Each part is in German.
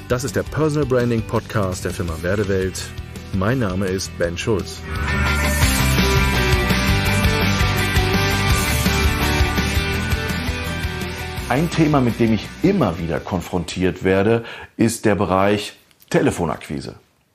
Das ist der Personal Branding Podcast der Firma Werdewelt. Mein Name ist Ben Schulz. Ein Thema, mit dem ich immer wieder konfrontiert werde, ist der Bereich Telefonakquise.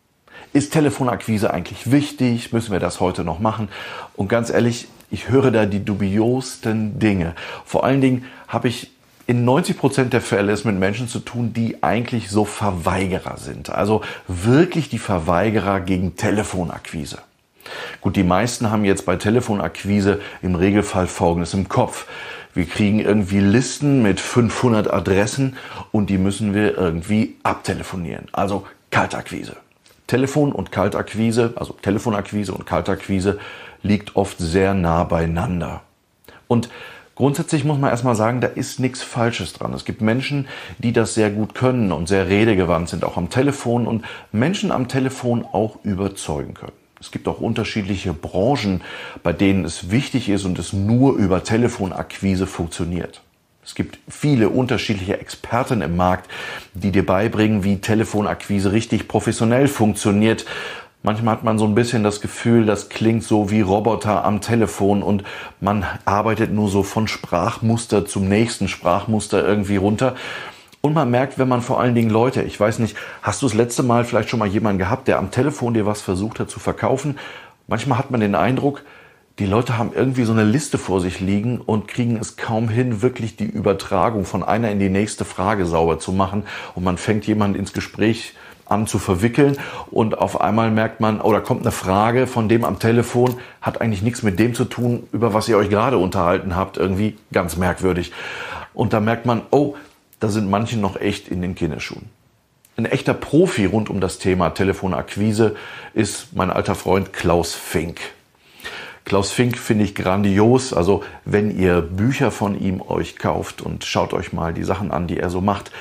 Ist Telefonakquise eigentlich wichtig? Müssen wir das heute noch machen? Und ganz ehrlich, ich höre da die dubiosten Dinge. Vor allen Dingen habe ich in 90% der Fälle es mit Menschen zu tun, die eigentlich so Verweigerer sind. Also wirklich die Verweigerer gegen Telefonakquise. Gut, die meisten haben jetzt bei Telefonakquise im Regelfall Folgendes im Kopf. Wir kriegen irgendwie Listen mit 500 Adressen und die müssen wir irgendwie abtelefonieren. Also Kaltakquise. Telefon und Kaltakquise, also Telefonakquise und Kaltakquise liegt oft sehr nah beieinander. Und grundsätzlich muss man erstmal sagen, da ist nichts Falsches dran. Es gibt Menschen, die das sehr gut können und sehr redegewandt sind, auch am Telefon, und Menschen am Telefon auch überzeugen können. Es gibt auch unterschiedliche Branchen, bei denen es wichtig ist und es nur über Telefonakquise funktioniert. Es gibt viele unterschiedliche Experten im Markt, die dir beibringen, wie Telefonakquise richtig professionell funktioniert. Manchmal hat man so ein bisschen das Gefühl, das klingt so wie Roboter am Telefon und man arbeitet nur so von Sprachmuster zum nächsten Sprachmuster irgendwie runter. Und man merkt, wenn man vor allen Dingen Leute, ich weiß nicht, hast du das letzte Mal vielleicht schon mal jemanden gehabt, der am Telefon dir was versucht hat zu verkaufen? Manchmal hat man den Eindruck, die Leute haben irgendwie so eine Liste vor sich liegen und kriegen es kaum hin, wirklich die Übertragung von einer in die nächste Frage sauber zu machen. Und man fängt jemanden ins Gespräch an zu verwickeln und auf einmal merkt man, oh, da kommt eine Frage von dem am Telefon, hat eigentlich nichts mit dem zu tun, über was ihr euch gerade unterhalten habt, irgendwie ganz merkwürdig. Und da merkt man, oh, da sind manche noch echt in den Kinderschuhen. Ein echter Profi rund um das Thema Telefonakquise ist mein alter Freund Klaus Fink. Klaus Fink finde ich grandios. Also wenn ihr Bücher von ihm euch kauft und schaut euch mal die Sachen an, die er so macht,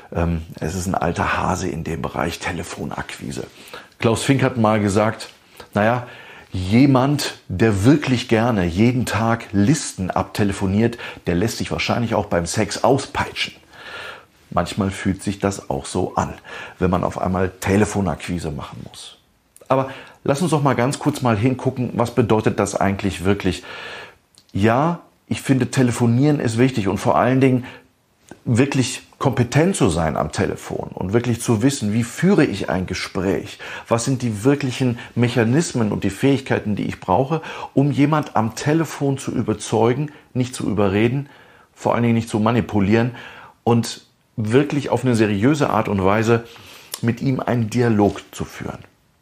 es ist ein alter Hase in dem Bereich Telefonakquise. Klaus Fink hat mal gesagt, naja, jemand, der wirklich gerne jeden Tag Listen abtelefoniert, der lässt sich wahrscheinlich auch beim Sex auspeitschen. Manchmal fühlt sich das auch so an, wenn man auf einmal Telefonakquise machen muss. Aber lass uns doch mal ganz kurz mal hingucken, was bedeutet das eigentlich wirklich? Ja, ich finde, telefonieren ist wichtig und vor allen Dingen wirklich kompetent zu sein am Telefon und wirklich zu wissen, wie führe ich ein Gespräch? Was sind die wirklichen Mechanismen und die Fähigkeiten, die ich brauche, um jemand am Telefon zu überzeugen, nicht zu überreden, vor allen Dingen nicht zu manipulieren und wirklich auf eine seriöse Art und Weise mit ihm einen Dialog zu führen.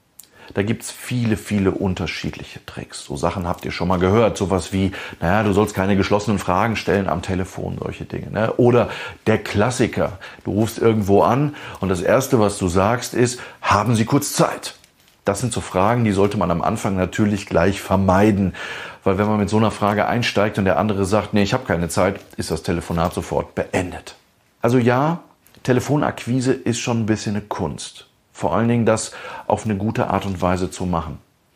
Da gibt's viele, viele unterschiedliche Tricks. So Sachen habt ihr schon mal gehört. Sowas wie, naja, du sollst keine geschlossenen Fragen stellen am Telefon, solche Dinge. Ne? Oder der Klassiker. Du rufst irgendwo an und das Erste, was du sagst, ist, haben Sie kurz Zeit? Das sind so Fragen, die sollte man am Anfang natürlich gleich vermeiden. Weil wenn man mit so einer Frage einsteigt und der andere sagt, nee, ich habe keine Zeit, ist das Telefonat sofort beendet. Also ja, Telefonakquise ist schon ein bisschen eine Kunst. Vor allen Dingen das auf eine gute Art und Weise zu machen.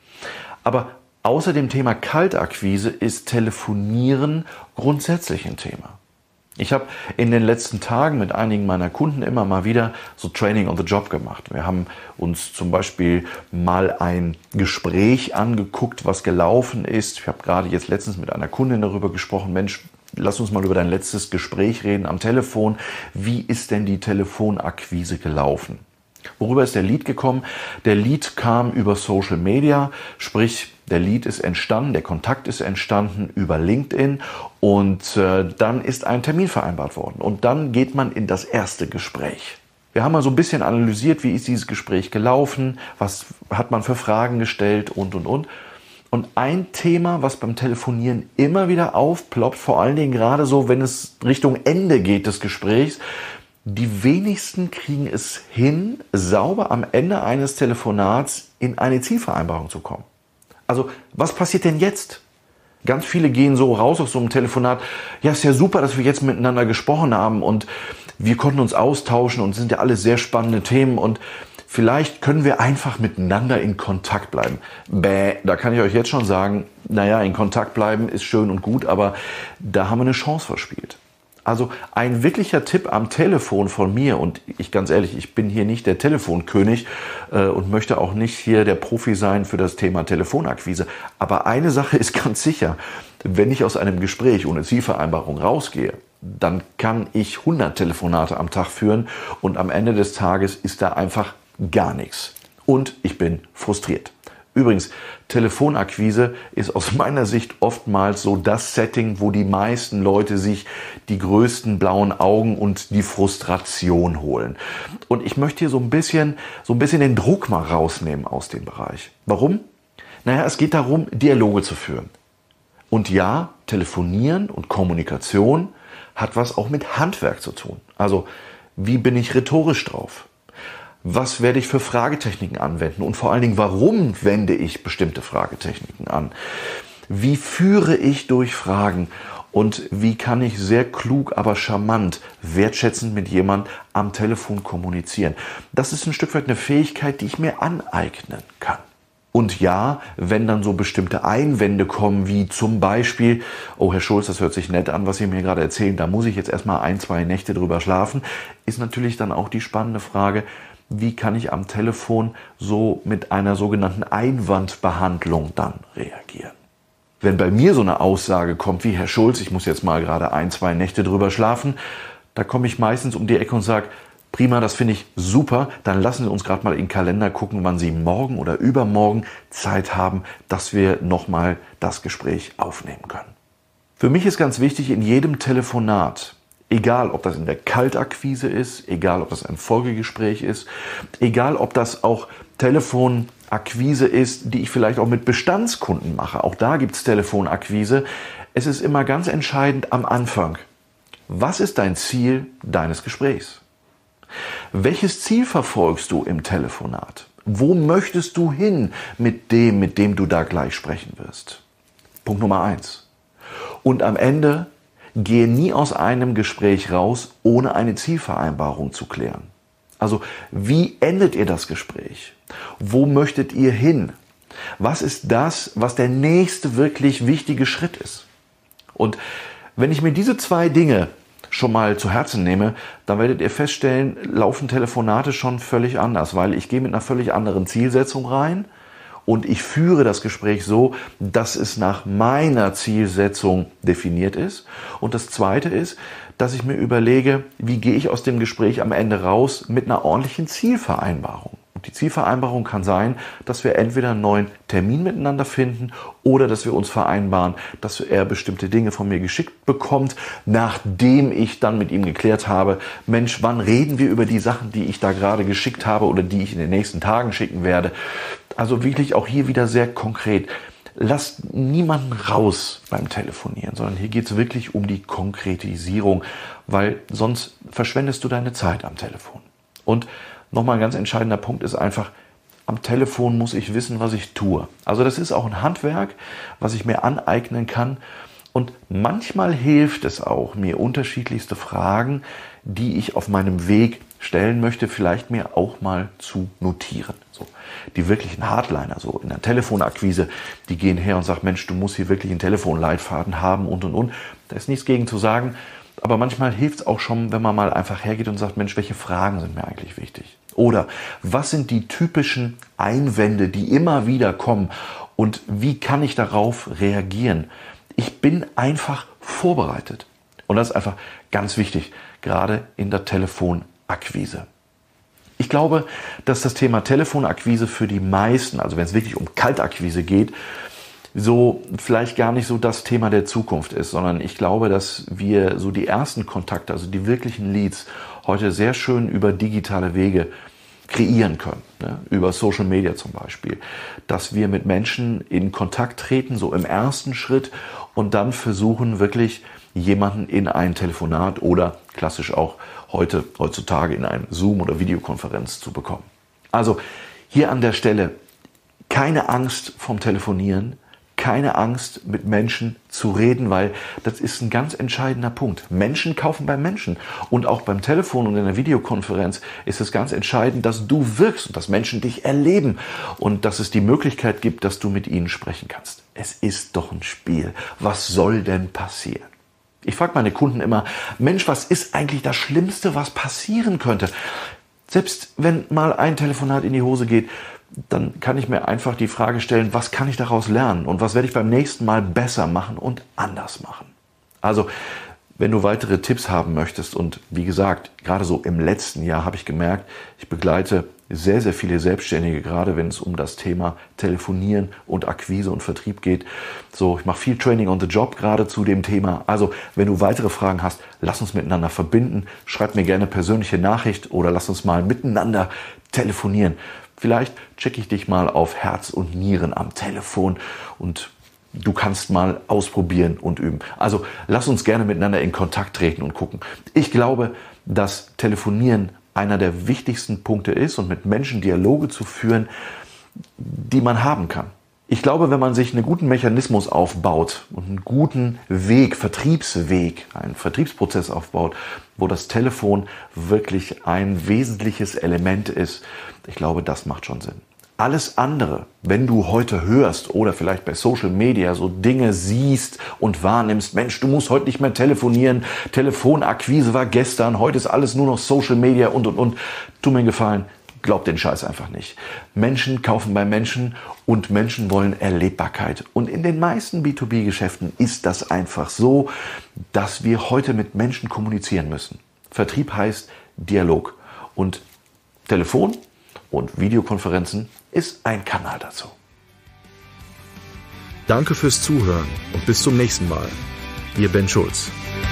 Aber außer dem Thema Kaltakquise ist Telefonieren grundsätzlich ein Thema. Ich habe in den letzten Tagen mit einigen meiner Kunden immer mal wieder so Training on the Job gemacht. Wir haben uns zum Beispiel mal ein Gespräch angeguckt, was gelaufen ist. Ich habe gerade jetzt letztens mit einer Kundin darüber gesprochen, Mensch, lass uns mal über dein letztes Gespräch reden am Telefon. Wie ist denn die Telefonakquise gelaufen? Worüber ist der Lead gekommen? Der Lead kam über Social Media, sprich der Lead ist entstanden, der Kontakt ist entstanden über LinkedIn und dann ist ein Termin vereinbart worden. Und dann geht man in das erste Gespräch. Wir haben mal so ein bisschen analysiert, wie ist dieses Gespräch gelaufen, was hat man für Fragen gestellt und. Und ein Thema, was beim Telefonieren immer wieder aufploppt, vor allen Dingen gerade so, wenn es Richtung Ende geht des Gesprächs, die wenigsten kriegen es hin, sauber am Ende eines Telefonats in eine Zielvereinbarung zu kommen. Also, was passiert denn jetzt? Ganz viele gehen so raus aus so einem Telefonat. Ja, ist ja super, dass wir jetzt miteinander gesprochen haben und wir konnten uns austauschen und es sind ja alles sehr spannende Themen und vielleicht können wir einfach miteinander in Kontakt bleiben. Da kann ich euch jetzt schon sagen, naja, in Kontakt bleiben ist schön und gut, aber da haben wir eine Chance verspielt. Also ein wirklicher Tipp am Telefon von mir, und ich ganz ehrlich, ich bin hier nicht der Telefonkönig und möchte auch nicht hier der Profi sein für das Thema Telefonakquise. Aber eine Sache ist ganz sicher, wenn ich aus einem Gespräch ohne Zielvereinbarung rausgehe, dann kann ich 100 Telefonate am Tag führen und am Ende des Tages ist da einfach gar nichts. Und ich bin frustriert. Übrigens, Telefonakquise ist aus meiner Sicht oftmals so das Setting, wo die meisten Leute sich die größten blauen Augen und die Frustration holen. Und ich möchte hier so ein bisschen den Druck mal rausnehmen aus dem Bereich. Warum? Naja, es geht darum, Dialoge zu führen. Und ja, Telefonieren und Kommunikation hat was auch mit Handwerk zu tun. Also, wie bin ich rhetorisch drauf? Was werde ich für Fragetechniken anwenden? Und vor allen Dingen, warum wende ich bestimmte Fragetechniken an? Wie führe ich durch Fragen? Und wie kann ich sehr klug, aber charmant, wertschätzend mit jemandem am Telefon kommunizieren? Das ist ein Stück weit eine Fähigkeit, die ich mir aneignen kann. Und ja, wenn dann so bestimmte Einwände kommen, wie zum Beispiel, oh Herr Schulz, das hört sich nett an, was Sie mir gerade erzählen, da muss ich jetzt erstmal 1-2 Nächte drüber schlafen, ist natürlich dann auch die spannende Frage, wie kann ich am Telefon so mit einer sogenannten Einwandbehandlung dann reagieren? Wenn bei mir so eine Aussage kommt wie, Herr Schulz, ich muss jetzt mal gerade 1-2 Nächte drüber schlafen, da komme ich meistens um die Ecke und sage, prima, das finde ich super, dann lassen Sie uns gerade mal in den Kalender gucken, wann Sie morgen oder übermorgen Zeit haben, dass wir nochmal das Gespräch aufnehmen können. Für mich ist ganz wichtig, in jedem Telefonat, egal, ob das in der Kaltakquise ist, egal, ob das ein Folgegespräch ist, egal, ob das auch Telefonakquise ist, die ich vielleicht auch mit Bestandskunden mache. Auch da gibt es Telefonakquise. Es ist immer ganz entscheidend am Anfang. Was ist dein Ziel deines Gesprächs? Welches Ziel verfolgst du im Telefonat? Wo möchtest du hin mit dem du da gleich sprechen wirst? Punkt Nummer 1. Und am Ende gehe nie aus einem Gespräch raus, ohne eine Zielvereinbarung zu klären. Also, wie endet ihr das Gespräch? Wo möchtet ihr hin? Was ist das, was der nächste wirklich wichtige Schritt ist? Und wenn ich mir diese 2 Dinge schon mal zu Herzen nehme, dann werdet ihr feststellen, laufen Telefonate schon völlig anders, weil ich gehe mit einer völlig anderen Zielsetzung rein und ich führe das Gespräch so, dass es nach meiner Zielsetzung definiert ist. Und das Zweite ist, dass ich mir überlege, wie gehe ich aus dem Gespräch am Ende raus mit einer ordentlichen Zielvereinbarung. Und die Zielvereinbarung kann sein, dass wir entweder einen neuen Termin miteinander finden oder dass wir uns vereinbaren, dass er bestimmte Dinge von mir geschickt bekommt, nachdem ich dann mit ihm geklärt habe, Mensch, wann reden wir über die Sachen, die ich da gerade geschickt habe oder die ich in den nächsten Tagen schicken werde. Also wirklich auch hier wieder sehr konkret. Lasst niemanden raus beim Telefonieren, sondern hier geht es wirklich um die Konkretisierung, weil sonst verschwendest du deine Zeit am Telefon. Und nochmal ein ganz entscheidender Punkt ist einfach, am Telefon muss ich wissen, was ich tue. Also das ist auch ein Handwerk, was ich mir aneignen kann. Und manchmal hilft es auch, mir unterschiedlichste Fragen, die ich auf meinem Weg stellen möchte, vielleicht mir auch mal zu notieren. So, die wirklichen Hardliner, so in der Telefonakquise, die gehen her und sagen, Mensch, du musst hier wirklich einen Telefonleitfaden haben und. Da ist nichts gegen zu sagen. Aber manchmal hilft es auch schon, wenn man mal einfach hergeht und sagt, Mensch, welche Fragen sind mir eigentlich wichtig? Oder was sind die typischen Einwände, die immer wieder kommen? Und wie kann ich darauf reagieren? Ich bin einfach vorbereitet. Und das ist einfach ganz wichtig, gerade in der Telefonakquise. Ich glaube, dass das Thema Telefonakquise für die meisten, also wenn es wirklich um Kaltakquise geht, so vielleicht gar nicht so das Thema der Zukunft ist, sondern ich glaube, dass wir so die ersten Kontakte, also die wirklichen Leads, heute sehr schön über digitale Wege kreieren können, ne? Über Social Media zum Beispiel, dass wir mit Menschen in Kontakt treten, so im ersten Schritt und dann versuchen wirklich jemanden in ein Telefonat oder klassisch auch heutzutage in eine Zoom- oder Videokonferenz zu bekommen. Also hier an der Stelle keine Angst vom Telefonieren, keine Angst, mit Menschen zu reden, weil das ist ein ganz entscheidender Punkt. Menschen kaufen beim Menschen. Und auch beim Telefon und in der Videokonferenz ist es ganz entscheidend, dass du wirkst und dass Menschen dich erleben und dass es die Möglichkeit gibt, dass du mit ihnen sprechen kannst. Es ist doch ein Spiel. Was soll denn passieren? Ich frage meine Kunden immer, Mensch, was ist eigentlich das Schlimmste, was passieren könnte? Selbst wenn mal ein Telefonat in die Hose geht, dann kann ich mir einfach die Frage stellen, was kann ich daraus lernen und was werde ich beim nächsten Mal besser machen und anders machen? Also, wenn du weitere Tipps haben möchtest und wie gesagt, gerade so im letzten Jahr habe ich gemerkt, ich begleite sehr, sehr viele Selbstständige, gerade wenn es um das Thema Telefonieren und Akquise und Vertrieb geht. So, ich mache viel Training on the Job gerade zu dem Thema. Also, wenn du weitere Fragen hast, lass uns miteinander verbinden. Schreib mir gerne persönliche Nachricht oder lass uns mal miteinander telefonieren. Vielleicht checke ich dich mal auf Herz und Nieren am Telefon und du kannst mal ausprobieren und üben. Also lass uns gerne miteinander in Kontakt treten und gucken. Ich glaube, dass Telefonieren einer der wichtigsten Punkte ist und mit Menschen Dialoge zu führen, die man haben kann. Ich glaube, wenn man sich einen guten Mechanismus aufbaut und einen guten Weg, Vertriebsweg, einen Vertriebsprozess aufbaut, wo das Telefon wirklich ein wesentliches Element ist, ich glaube, das macht schon Sinn. Alles andere, wenn du heute hörst oder vielleicht bei Social Media so Dinge siehst und wahrnimmst, Mensch, du musst heute nicht mehr telefonieren, Telefonakquise war gestern, heute ist alles nur noch Social Media und. Tu mir einen Gefallen, glaub den Scheiß einfach nicht. Menschen kaufen bei Menschen und Menschen wollen Erlebbarkeit. Und in den meisten B2B-Geschäften ist das einfach so, dass wir heute mit Menschen kommunizieren müssen. Vertrieb heißt Dialog und Telefon und Videokonferenzen ist ein Kanal dazu. Danke fürs Zuhören und bis zum nächsten Mal. Ihr Ben Schulz.